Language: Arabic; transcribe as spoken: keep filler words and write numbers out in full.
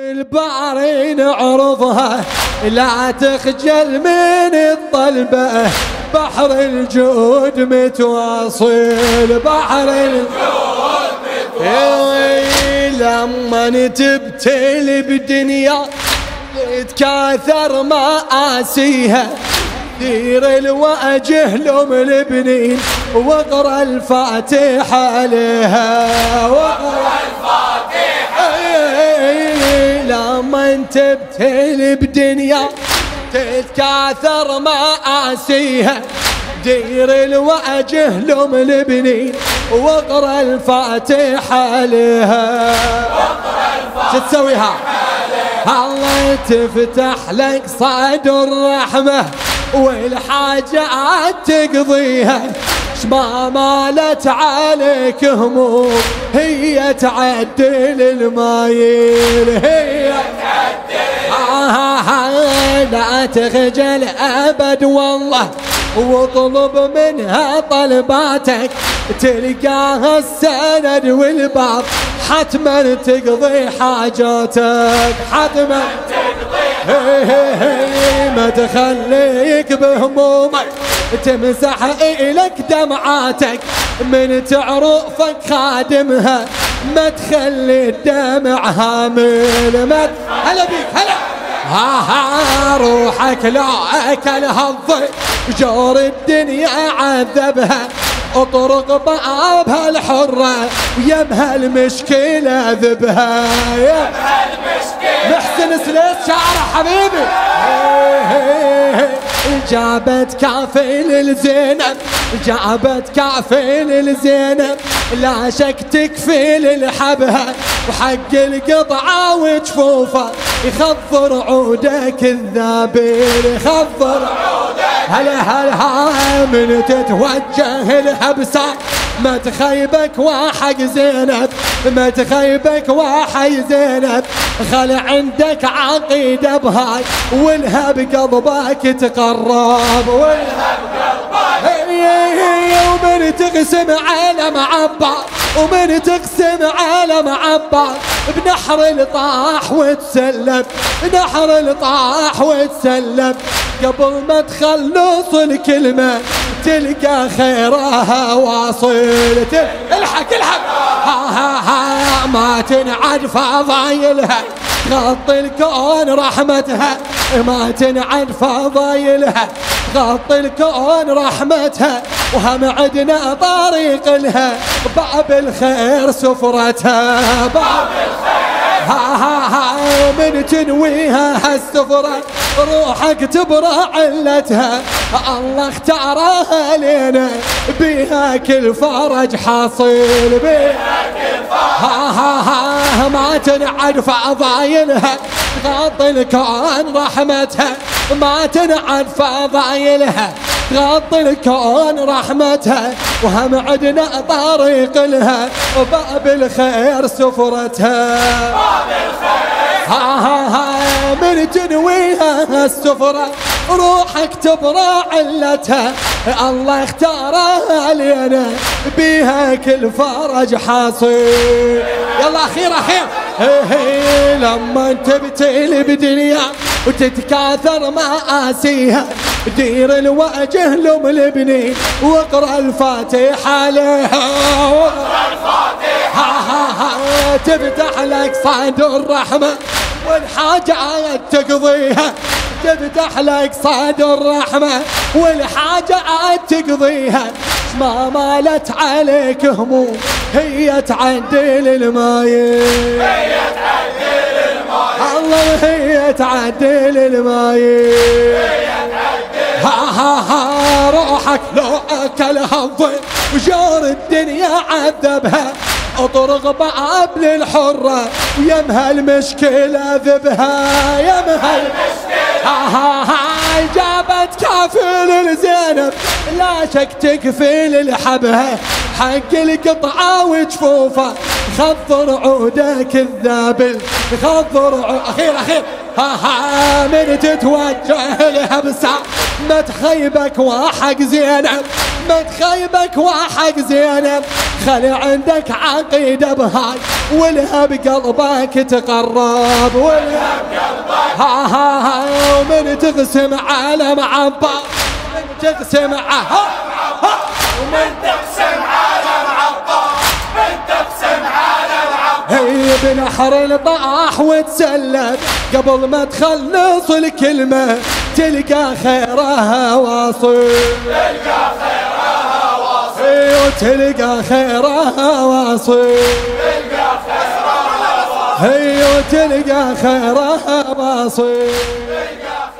البحرين عرضها لا تخجل من الطلبة، بحر الجود متواصل، بحر الجود متواصل. لما تبتل بدنيا تكاثر مآسيها، دير الوجه لهم البنين واقرا الفاتحة عليها، واقرا الفاتحة. لما تبتل بدنيا تتكاثر مآسيها، دير الوجه لهم البنين واقرا الفاتحة عليها، واقرا الفاتحة. شو تسويها؟ الله تفتح لك صدر الرحمة والحاجات تقضيها، شما مالت عليك هموم هي تعدل المايل، هي تعدل. آه لا تخجل أبد والله واطلب منها طلباتك، تلقاها السند والباب حتما تقضي حاجاتك، حتما تقضي حاجاتك. ما تخليك بهمومك تمسح إلك دمعاتك، من تعرفك خادمها ما تخلي الدمع هامل. ما هلا بيك هلا. ها ها روحك لا أكلها الضيق، جور الدنيا عذبها، اطرق بابها الحرة ويمها المشكلة ذبها، يمها المشكلة. محسن سليس شعره حبيبي. جابت كافل الزينب، جابت كافل الزينب، لا شك تكفيل الحبها، وحق القطعة وجفوفه يخضر عودك الذابل، يخضر عودك. هلا هلا من تتوجه الهبسة ما تخيبك واحد زينب، ما تخيبك واحد زينب، خل عندك عقيدة بهاي والهب قلبك تقرب، والهب قلبك. ومن تقسم على معبر، ومن تقسم على معبر بنحر الطاح وتسلم، بنحر الطاح وتسلم، قبل ما تخلص الكلمة تلقى خيرها واصل. الحق الحق. ها ها ها ما تنعد فضايلها، غطي الكون رحمتها، ما تنعد فضايلها، غطي الكون رحمتها، وهم عدنا طريق لها باب الخير سفرتها، باب الخير. ها ها ها من تنويها هالسفرة روحك تبرع علتها، الله اختارها لنا بها كل فرج حاصل، بها كل فرج. ها ها ها ما تنعد فضايلها، غطي الكون رحمتها، ما تنعد فضايلها، غطي الكون رحمتها، وهم عدنا طريق لها باب الخير سفرتها، باب الخير. ها ها ها من تنويها السفرة روحك تبرع علتها، الله اختارها لنا بها كل فرج حاصل. يلا اخير اخير. لما تبتل بدنيا وتتكاثر مآسيها، دير الوجه لهم البنين واقرا الفاتحة عليها، واقرا الفاتحة. ها ها ها تفتح لك صدر الرحمة والحاجات تقضيها، تفتح لك صدر الرحمة والحاجات تقضيها، ما مالت عليك هموم هي تعدل المايل، هي تعدل المايل. الله هي تعدل المايل، هي تعدل. ها ها ها روحك لو اكلها الضيق وجور الدنيا عذبها، اطرق باب للحرة ويمها المشكلة ذبها، يمها المشكلة. ها ها ها جابت كافل الزينب لا شك تكفيل الحبها، حق القطعة وجفوفه خضر عودك الذابل، خضر عودك. اخير اخير. ها ها من تتوجه الهبسة ما تخيبك واحد زينب، ما تخيبك واحد زينب، خلي عندك عقيدة بهاي ولها بقلبك تقرب ولها بقلبك ها ها ها ومن تقسم على معبر ومن تقسم على ومن تقسم على معبر من تقسم على معبر هي بنحر الطاح وتسلم قبل ما تخلص الكلمة تلقى خيرها واصل تلقى خيرها واصل وتلقى خيرها واصل تلقى خيرها واصل هي وتلقى خيرها واصل